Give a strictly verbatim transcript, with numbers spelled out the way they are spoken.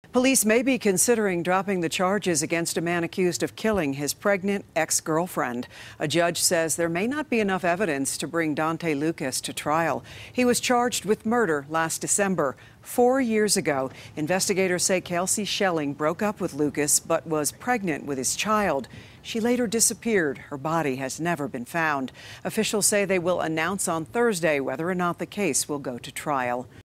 Police may be considering dropping the charges against a man accused of killing his pregnant ex-girlfriend. A judge says there may not be enough evidence to bring Donthe Lucas to trial. He was charged with murder last December. Four years ago, investigators say Kelsey Schelling broke up with Lucas but was pregnant with his child. She later disappeared. Her body has never been found. Officials say they will announce on Thursday whether or not the case will go to trial.